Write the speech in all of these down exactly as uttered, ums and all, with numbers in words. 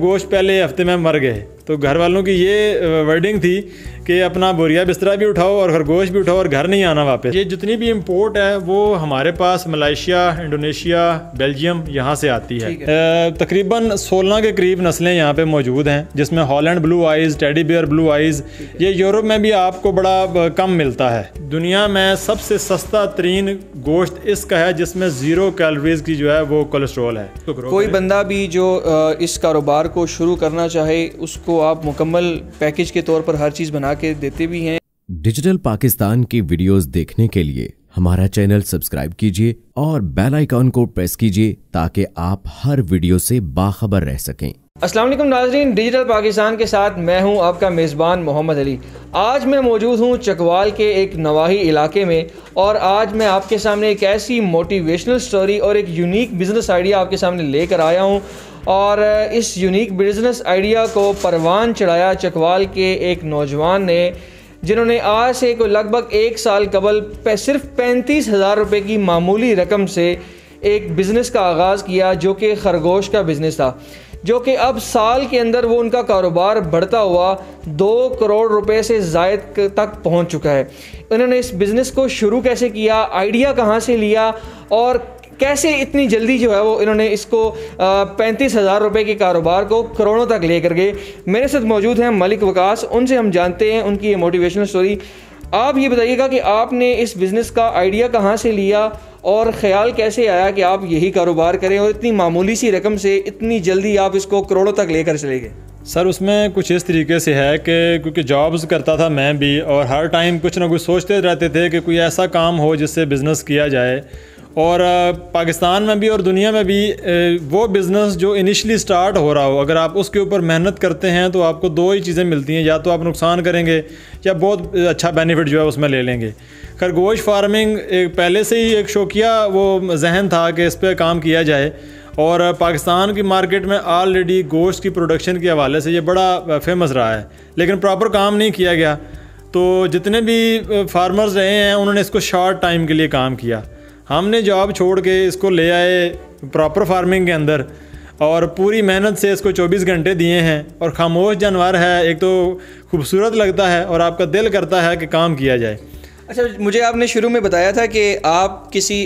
गोश्त पहले हफ्ते में मर गए, तो घर वालों की ये वर्डिंग थी कि अपना बोरिया बिस्तरा भी उठाओ और खरगोश भी उठाओ और घर नहीं आना वापस। ये जितनी भी इंपोर्ट है वो हमारे पास मलेशिया, इंडोनेशिया, बेल्जियम यहाँ से आती है। तकरीबन सोलह के करीब नस्लें यहाँ पे मौजूद हैं, जिसमें Holland blue eyes, teddy bear blue eyes. ये यूरोप में भी आपको बड़ा कम मिलता है। दुनिया में सबसे सस्ता तरीन गोश्त इसका है जिसमें ज़ीरो कैलोरीज की जो है वो कोलेस्ट्रॉल है। तो कोई बंदा भी जो इस कारोबार को शुरू करना चाहे उसको आप मुकम्मल पैकेज के तौर पर हर चीज़ बना के देते भी हैं। डिजिटल पाकिस्तान की वीडियोस देखने के लिए हमारा चैनल सब्सक्राइब कीजिए और बेल आइकॉन को प्रेस कीजिए ताकि आप हर वीडियो से बाखबर रह सकें। अस्सलाम वालेकुम नाज़रीन, डिजिटल पाकिस्तान के साथ मैं हूं आपका मेज़बान मोहम्मद अली। आज मैं मौजूद हूं चकवाल के एक नवाही इलाके में और आज मैं आपके सामने एक ऐसी मोटिवेशनल स्टोरी और एक यूनिक बिज़नेस आइडिया आपके सामने लेकर आया हूं। और इस यूनिक बिज़नेस आइडिया को परवान चढ़ाया चकवाल के एक नौजवान ने, जिन्होंने आज से को लगभग एक साल कबल सिर्फ पैंतीस हज़ार रुपये की मामूली रकम से एक बिज़नेस का आगाज़ किया, जो कि खरगोश का बिज़नेस था, जो कि अब साल के अंदर वो उनका कारोबार बढ़ता हुआ दो करोड़ रुपए से ज़ायद तक पहुंच चुका है। उन्होंने इस बिज़नेस को शुरू कैसे किया, आइडिया कहां से लिया और कैसे इतनी जल्दी जो है वो इन्होंने इसको पैंतीस हज़ार रुपये के कारोबार को करोड़ों तक लेकर गए। मेरे साथ मौजूद हैं मलिक वकास, उनसे हम जानते हैं उनकी ये मोटिवेशनल स्टोरी। आप ये बताइएगा कि आपने इस बिज़नेस का आइडिया कहाँ से लिया और ख़्याल कैसे आया कि आप यही कारोबार करें और इतनी मामूली सी रकम से इतनी जल्दी आप इसको करोड़ों तक लेकर चले गए? सर, उसमें कुछ इस तरीके से है कि क्योंकि जॉब्स करता था मैं भी, और हर टाइम कुछ ना कुछ सोचते रहते थे कि कोई ऐसा काम हो जिससे बिज़नेस किया जाए। और पाकिस्तान में भी और दुनिया में भी वो बिज़नेस जो इनिशियली स्टार्ट हो रहा हो, अगर आप उसके ऊपर मेहनत करते हैं तो आपको दो ही चीज़ें मिलती हैं, या तो आप नुकसान करेंगे या बहुत अच्छा बेनिफिट जो है उसमें ले लेंगे। खरगोश फार्मिंग एक पहले से ही एक शौकिया वो जहन था कि इस पर काम किया जाए, और पाकिस्तान की मार्केट में ऑलरेडी गोश्त की प्रोडक्शन के हवाले से ये बड़ा फेमस रहा है, लेकिन प्रॉपर काम नहीं किया गया। तो जितने भी फार्मर्स रहे हैं उन्होंने इसको शॉर्ट टाइम के लिए काम किया। हमने जॉब छोड़ के इसको ले आए प्रॉपर फार्मिंग के अंदर और पूरी मेहनत से इसको चौबीस घंटे दिए हैं। और खामोश जानवर है, एक तो खूबसूरत लगता है और आपका दिल करता है कि काम किया जाए। अच्छा, मुझे आपने शुरू में बताया था कि आप किसी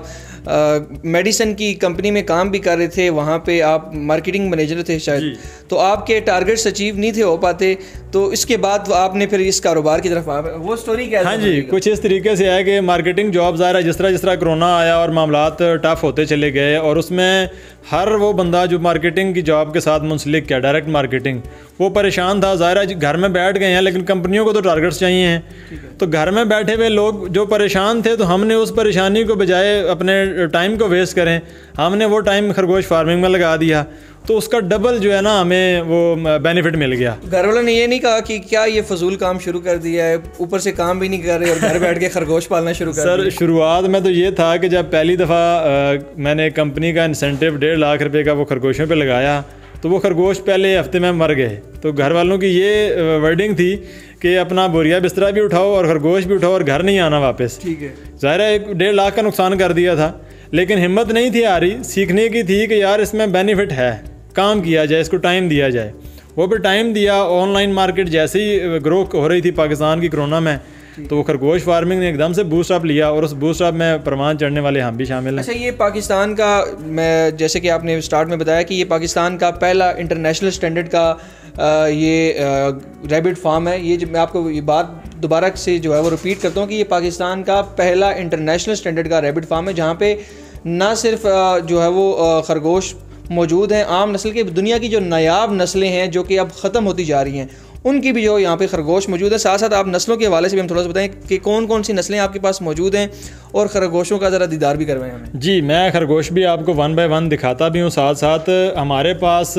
मेडिसिन की कंपनी में काम भी कर रहे थे, वहाँ पे आप मार्केटिंग मैनेजर थे शायद, तो आपके टारगेट्स अचीव नहीं थे हो पाते, तो इसके बाद आपने फिर इस कारोबार की तरफ आ, वो स्टोरी क्या है? हाँ जी, कुछ इस तरीके से है कि मार्केटिंग जॉब ज़ाहिर है जिस तरह जिस तरह कोरोना आया और मामलात टफ होते चले गए, और उसमें हर वो बंदा जो मार्केटिंग की जॉब के साथ मुंसलिक किया, डायरेक्ट मार्केटिंग, वो परेशान था। ज़ाहिर है घर में बैठ गए हैं, लेकिन कंपनियों को तो टारगेट्स चाहिए हैं, तो घर में बैठे हुए लोग जो परेशान थे, तो हमने उस परेशानी को बजाय अपने टाइम को वेस्ट करें, हमने वो टाइम खरगोश फार्मिंग में लगा दिया, तो उसका डबल जो है ना हमें वो बेनिफिट मिल गया। घर वालों ने ये नहीं कहा कि क्या ये फजूल काम शुरू कर दिया है, ऊपर से काम भी नहीं कर रहे और घर बैठ के खरगोश पालना शुरू कर सर दिया? शुरुआत में तो ये था कि जब पहली दफ़ा मैंने कंपनी का इंसेंटिव डेढ़ लाख रुपए का वो खरगोशों पे लगाया, तो वो खरगोश पहले हफ्ते में मर गए। तो घर वालों की ये वर्डिंग थी कि अपना बोरिया बिस्तरा भी उठाओ और खरगोश भी उठाओ और घर नहीं आना वापस। ठीक है, ज़ाहिर है एक डेढ़ लाख का नुकसान कर दिया था, लेकिन हिम्मत नहीं थी आ रही, सीखने की थी कि यार इसमें बेनिफिट है, काम किया जाए, इसको टाइम दिया जाए। वो भी टाइम दिया। ऑनलाइन मार्केट जैसे ही ग्रो हो रही थी पाकिस्तान की कोरोना में, तो वो खरगोश फार्मिंग ने एकदम से बूस्ट अप लिया, और उस बूस्ट अप में परवान चढ़ने वाले हम भी शामिल हैं। अच्छा, ये पाकिस्तान का, मैं जैसे कि आपने स्टार्ट में बताया कि ये पाकिस्तान का पहला इंटरनेशनल स्टैंडर्ड का आ, ये रैबिट फार्म है। ये मैं आपको ये बात दोबारा से जो है वो रिपीट करता हूँ कि ये पाकिस्तान का पहला इंटरनेशनल स्टैंडर्ड का रैबिट फार्म है, जहाँ पे ना सिर्फ जो है वो खरगोश मौजूद हैं आम नस्ल के, दुनिया की जो नायाब नस्लें हैं जो कि अब ख़त्म होती जा रही हैं, उनकी भी जो यहाँ पे खरगोश मौजूद है। साथ साथ आप नस्लों के हवाले से भी हम थोड़ा सा बताएं कि कौन कौन सी नस्लें आपके पास मौजूद हैं और खरगोशों का ज़रा दीदार भी करवाएं हमें। जी, मैं खरगोश भी आपको वन बाय वन दिखाता भी हूँ। साथ साथ हमारे पास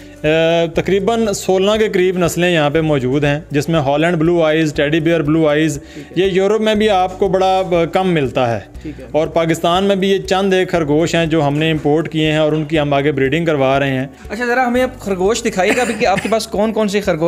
तकरीबन सोलह के करीब नस्लें यहाँ पे मौजूद हैं, जिसमें Holland blue eyes, teddy bear blue eyes, ये यूरोप में भी आपको बड़ा कम मिलता है, है। और पाकिस्तान में भी ये चंद एक खरगोश हैं जो हमने इंपोर्ट किए हैं और उनकी हम आगे ब्रीडिंग करवा रहे हैं। अच्छा, ज़रा हमें आप खरगोश दिखाइएगा कि आपके पास कौन कौन से खरगोश, इसको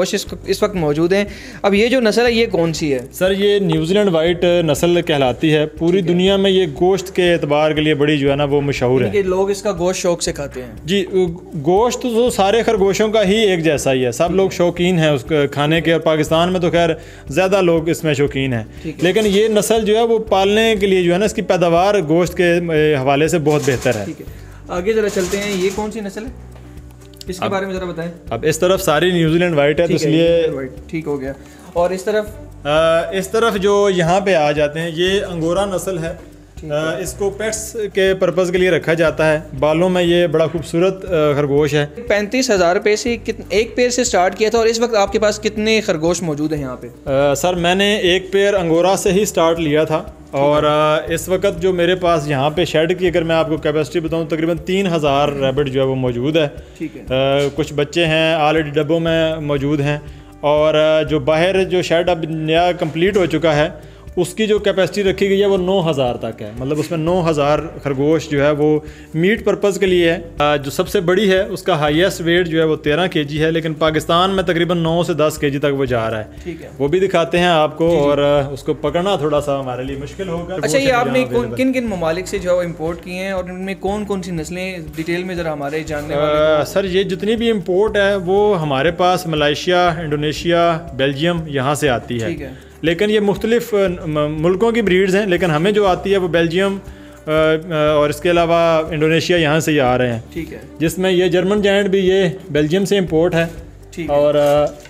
इस वक्त मौजूद हैं। अब ये जो नस्ल है ये कौन सी है? सर ये न्यूजीलैंड वाइट नस्ल कहलाती है। पूरी दुनिया में ये गोश्त के एतबार के लिए बड़ी जो है ना वो मशहूर है कि लोग इसका गोश्त शौक से खाते हैं। जी, गोश्त तो सारे खरगोशों का ही एक जैसा ही है, सब लोग शौकीन हैं उसके खाने के, और पाकिस्तान में तो खैर ज़्यादा लोग इसमें शौकीन हैं। लेकिन ये नस्ल जो है वो पालने के लिए जो है ना इसकी पैदावार गोश्त के हवाले से बहुत बेहतर है। ठीक है, आगे ज़रा चलते हैं। ये कौन सी नस्ल है, इसके बारे में ज़रा बताएं। अब इस तरफ सारी न्यूजीलैंड वाइट है तो इसलिए ठीक हो गया। और इस तरफ आ, इस तरफ जो यहाँ पे आ जाते हैं ये अंगोरा नस्ल है। आ, इसको पेट्स के पर्पज़ के लिए रखा जाता है। बालों में ये बड़ा खूबसूरत खरगोश है। पैंतीस हज़ार रुपये से एक पेयर से स्टार्ट किया था, और इस वक्त आपके पास कितने खरगोश मौजूद हैं यहाँ पे? आ, सर मैंने एक पेयर अंगोरा से ही स्टार्ट लिया था, और आ, इस वक्त जो मेरे पास यहाँ पे शेड की अगर मैं आपको कैपेसिटी बताऊँ तकरीबन तीन हज़ार रैबिट जो है वो मौजूद है। ठीक है। आ, कुछ बच्चे हैं ऑलरेडी डब्बों में मौजूद हैं, और आ, जो बाहर जो शेड अब नया कंप्लीट हो चुका है उसकी जो कैपेसिटी रखी गई है वो नौ हज़ार तक है। मतलब उसमें नौ हज़ार खरगोश जो है वो मीट पर्पज़ के लिए है। जो सबसे बड़ी है उसका हाईएस्ट वेट जो है वो तेरह के जी है, लेकिन पाकिस्तान में तकरीबन नौ से दस के जी तक वो जा रहा है। ठीक है, वो भी दिखाते हैं आपको। जी जी। और उसको पकड़ना थोड़ा सा हमारे लिए मुश्किल होगा। अच्छा, ये आपने किन किन ममालिक से जो है इम्पोर्ट किए हैं, और इनमें कौन कौन सी नस्लें डिटेल में ज़रा हमारे जानने वाले? सर ये जितनी भी इम्पोर्ट है वो हमारे पास मलेशिया, इंडोनेशिया, बेल्जियम यहाँ से आती है। ठीक है, लेकिन ये मुख्तलिफ मुल्कों की ब्रीड्स हैं, लेकिन हमें जो आती है वो बेल्जियम और इसके अलावा इंडोनेशिया यहाँ से ही आ रहे हैं। ठीक है, जिसमें ये जर्मन जायंट भी ये बेल्जियम से इंपोर्ट है। ठीक है। और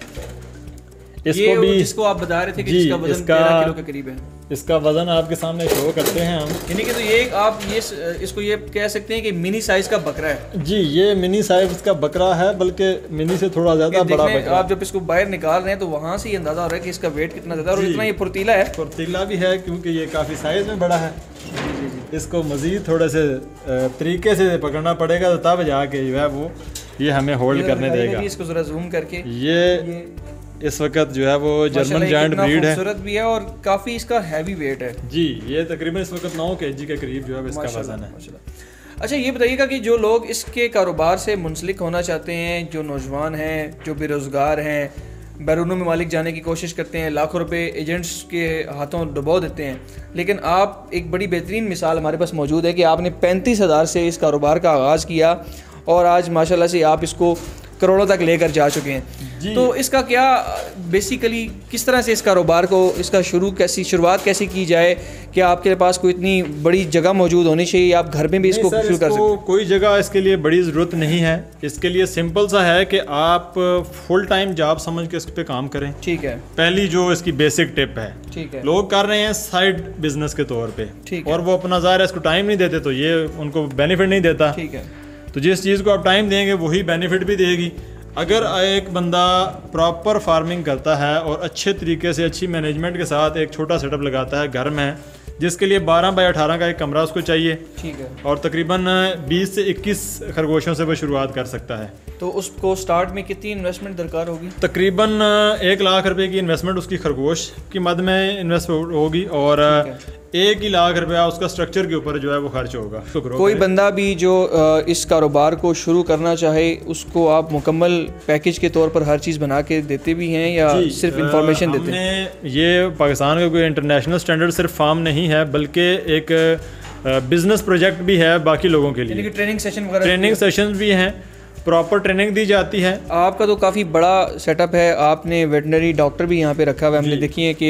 इसको भी जिसको आप बता रहे थे कि इसका वजन तेरह किलो के करीब है। इसका वजन आपके सामने शो करते हैं हम। यानी कि तो ये आप ये इसको ये कह सकते हैं कि मिनी साइज का बकरा है। जी, ये मिनी साइज का बकरा है, बल्कि मिनी से थोड़ा ज्यादा बड़ा बकरा। आप जब इसको बाहर निकाल रहे हैं तो वहाँ से ये अंदाजा हो रहा है कि इसका वेट कितना ज्यादा, और इतना ये फुर्तीला है। फुर्तीला भी है क्योंकि ये काफी साइज में बड़ा है। इसको मजीद थोड़े से तरीके से पकड़ना पड़ेगा तो तब जाके जो है वो ये हमें होल्ड करने देगा। इसको जरा जूम करके, ये इस वक्त जो है वो जर्मन जायंट ब्रीड है, खूबसूरत भी है और काफ़ी इसका हैवी वेट है। जी, ये तकरीबन इस वक्त नौ केजी के करीब जो है इसका वजन है। अच्छा, ये बताइएगा कि जो लोग इसके कारोबार से मुंसलिक होना चाहते हैं, जो नौजवान हैं, जो बेरोज़गार हैं, बैरून ममालिक जाने की कोशिश करते हैं, लाखों रुपए एजेंट्स के हाथों डुबो देते हैं, लेकिन आप एक बड़ी बेहतरीन मिसाल हमारे पास मौजूद है कि आपने पैंतीस हज़ार से इस कारोबार का आगाज़ किया और आज माशाल्लाह से आप इसको करोड़ों तक लेकर जा चुके हैं। तो इसका क्या बेसिकली किस तरह से इस कारोबार को इसका शुरू कैसी शुरुआत कैसे की जाए कि आपके पास कोई इतनी बड़ी जगह मौजूद होनी चाहिए, आप घर में भी इसको शुरू कर सकते हैं? कोई जगह इसके लिए बड़ी ज़रूरत नहीं है। इसके लिए सिंपल सा है कि आप फुल टाइम जॉब समझ के इस पे काम करें। ठीक है, पहली जो इसकी बेसिक टिप है। ठीक है, लोग कर रहे हैं साइड बिजनेस के तौर पे, ठीक और वो अपना ज़ाहिर इसको टाइम नहीं देते तो ये उनको बेनिफिट नहीं देता। ठीक है, तो जिस चीज़ को आप टाइम देंगे वही बेनिफिट भी देगी। अगर एक बंदा प्रॉपर फार्मिंग करता है और अच्छे तरीके से अच्छी मैनेजमेंट के साथ एक छोटा सेटअप लगाता है घर में, जिसके लिए बारह बाई अठारह का एक कमरा उसको चाहिए, ठीक है, और तकरीबन बीस से इक्कीस खरगोशों से वो शुरुआत कर सकता है, तो उसको स्टार्ट में कितनी इन्वेस्टमेंट दरकार होगी? तकरीबन एक लाख रुपए की इन्वेस्टमेंट उसकी खरगोश की मद में इन्वेस्ट होगी, और एक ही लाख रुपया उसका स्ट्रक्चर के ऊपर जो है वो खर्च होगा। कोई बंदा भी जो इस कारोबार को शुरू करना चाहे उसको आप मुकम्मल पैकेज के तौर पर हर चीज़ बना के देते भी हैं या सिर्फ इंफॉर्मेशन देते हैं? ये पाकिस्तान का कोई इंटरनेशनल स्टैंडर्ड सिर्फ फार्म नहीं है, बल्कि एक बिजनेस प्रोजेक्ट भी है बाकी लोगों के लिए। ट्रेनिंग सेशन वगैरह ट्रेनिंग सेशन भी हैं, प्रॉपर ट्रेनिंग दी जाती है। आपका तो काफ़ी बड़ा सेटअप है, आपने वेटनरी डॉक्टर भी यहाँ पे रखा हुआ है, हमने देखी है कि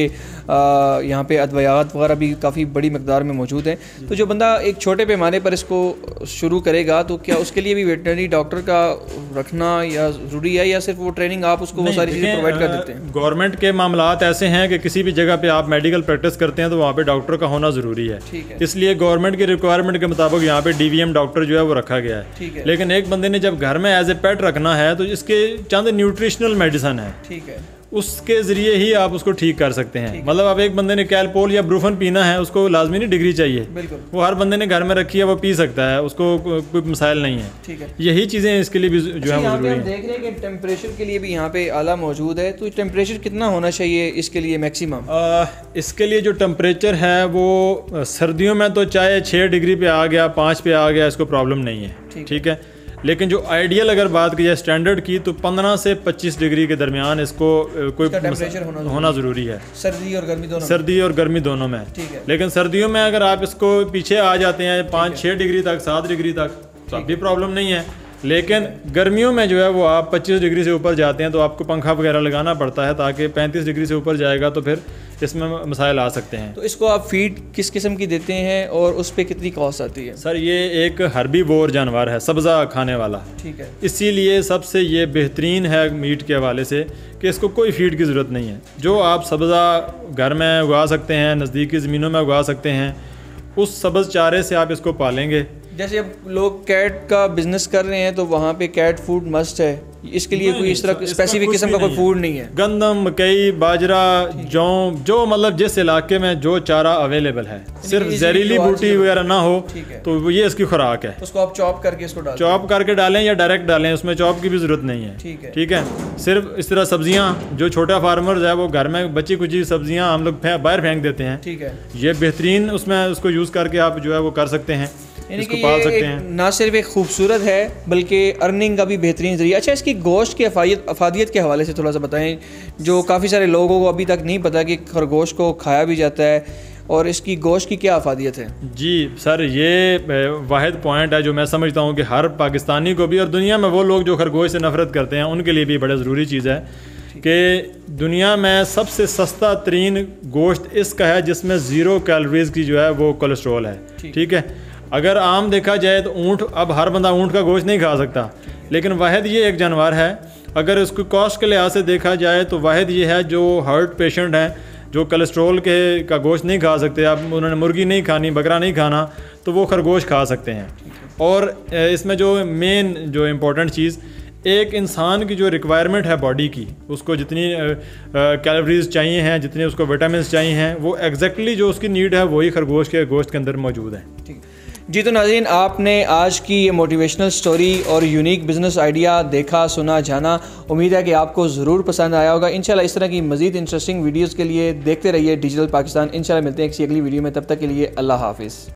यहाँ पे अद्वियात वगैरह भी काफ़ी बड़ी मकदार में मौजूद हैं। तो जो बंदा एक छोटे पैमाने पर इसको शुरू करेगा तो क्या उसके लिए भी वेटनरी डॉक्टर का रखना या ज़रूरी है, या सिर्फ वो ट्रेनिंग आप उसको वो सारी चीज़ें प्रोवाइड कर देते हैं? गवर्नमेंट के मामलात ऐसे हैं कि किसी भी जगह पर आप मेडिकल प्रैक्टिस करते हैं तो वहाँ पर डॉक्टर का होना ज़रूरी है। ठीक है, इसलिए गवर्नमेंट की रिक्वायरमेंट के मुताबिक यहाँ पे डी वी एम डॉक्टर जो है वो रखा गया है। ठीक है, लेकिन एक बंदे ने जब घर में एज ए पेट रखना है तो इसके चंद न्यूट्रिशनल मेडिसिन है, ठीक है, उसके ज़रिए ही आप उसको ठीक कर सकते हैं। मतलब अब एक बंदे ने कैलपोल या ब्रूफन पीना है, उसको लाजमी नहीं डिग्री चाहिए, बिल्कुल, वो हर बंदे ने घर में रखी है वो पी सकता है, उसको कोई मसाइल नहीं है। ठीक है, यही चीज़ें इसके लिए भी जो है जरूरी है। देख रहे हैं कि टेम्परेचर के लिए भी यहाँ पे आला मौजूद है, तो टेम्परेचर कितना होना चाहिए इसके लिए मैक्सिमम? इसके लिए जो टेम्परेचर है वो सर्दियों में तो चाहे छः डिग्री पे आ गया, पाँच पे आ गया, इसको प्रॉब्लम नहीं है। ठीक है, लेकिन जो आइडियल अगर बात की जाए स्टैंडर्ड की, तो पंद्रह से पच्चीस डिग्री के दरमियान इसको कोई टेम्परेचर होना, होना ज़रूरी है, सर्दी और गर्मी दोनों सर्दी और गर्मी दोनों में। ठीक है। लेकिन सर्दियों में अगर आप इसको पीछे आ जाते हैं पाँच छः डिग्री तक, सात डिग्री तक, तो अभी प्रॉब्लम नहीं है। लेकिन गर्मियों में जो है वो आप पच्चीस डिग्री से ऊपर जाते हैं तो आपको पंखा वगैरह लगाना पड़ता है, ताकि पैंतीस डिग्री से ऊपर जाएगा तो फिर इसमें मसाइल आ सकते हैं। तो इसको आप फीड किस किस्म की देते हैं और उस पर कितनी कॉस्ट आती है? सर ये एक हर्बीवोर जानवर है, सब्ज़ा खाने वाला। ठीक है। इसीलिए सबसे ये बेहतरीन है मीट के हवाले से कि इसको कोई फीड की ज़रूरत नहीं है। जो आप सब्ज़ा घर में उगा सकते हैं, नज़दीकी ज़मीनों में उगा सकते हैं, उस सब्ज़ चारे से आप इसको पालेंगे। जैसे अब लोग कैट का बिजनेस कर रहे हैं तो वहाँ पे कैट फूड मस्ट है, इसके लिए कोई इस तरह स्पेसिफिक किस्म का कोई फूड नहीं है? गंदम, मकई, बाजरा, जौ, जो मतलब जिस इलाके में जो चारा अवेलेबल है, सिर्फ जहरीली बूटी वगैरह ना हो, तो ये इसकी खुराक है। उसको आप चॉप करके इसको डालें, चॉप करके डालें या डायरेक्ट डालें, उसमें चॉप की भी ज़रूरत नहीं है। ठीक है। ठीक है। सिर्फ इस तरह सब्जियां, जो छोटा फार्मर्स है वो घर में बची कुची सब्जियां हम लोग बाहर फेंक देते हैं। ठीक है। ये बेहतरीन उसमें उसको यूज़ करके आप जो है वो कर सकते हैं, इसको पाल सकते हैं। ना सिर्फ एक खूबसूरत है बल्कि अर्निंग का भी बेहतरीन जरिया। अच्छा, इसकी गोश्त की अफादियत अफादियत के हवाले से थोड़ा सा बताएं, जो काफ़ी सारे लोगों को अभी तक नहीं पता कि खरगोश को खाया भी जाता है और इसकी गोश्त की क्या अफादियत है। जी सर, ये वाहिद पॉइंट है जो मैं समझता हूँ कि हर पाकिस्तानी को भी और दुनिया में वो लोग जो खरगोश से नफरत करते हैं उनके लिए भी बड़ा ज़रूरी चीज़ है कि दुनिया में सबसे सस्ता तरीन गोश्त इसका है जिसमें ज़ीरो कैलोरीज की जो है वो कोलेस्ट्रॉल है। ठीक है। अगर आम देखा जाए तो ऊँट, अब हर बंदा ऊँट का गोश्त नहीं खा सकता, लेकिन वाहिद ये एक जानवर है, अगर इसको कॉस्ट के लिहाज से देखा जाए तो वाहिद ये है जो हार्ट पेशेंट हैं, जो कोलेस्ट्रॉल के का गोश्त नहीं खा सकते, अब उन्होंने मुर्गी नहीं खानी, बकरा नहीं खाना, तो वो खरगोश खा सकते हैं। और इसमें जो मेन जो इम्पोर्टेंट चीज़, एक इंसान की जो रिक्वायरमेंट है बॉडी की, उसको जितनी कैलोरीज चाहिए हैं, जितने उसको विटामिन चाहिए हैं, वो एग्जैक्टली जो उसकी नीड है वही खरगोश के गोश्त के अंदर मौजूद है। ठीक जी, तो नाज़रीन, आपने आज की ये मोटिवेशनल स्टोरी और यूनिक बिज़नेस आइडिया देखा, सुना, जाना। उम्मीद है कि आपको ज़रूर पसंद आया होगा। इंशाल्लाह इस तरह की मज़ीद इंटरेस्टिंग वीडियोज़ के लिए देखते रहिए डिजिटल पाकिस्तान। इंशाल्लाह मिलते हैं किसी अगली वीडियो में, तब तक के लिए अल्लाह हाफिज़।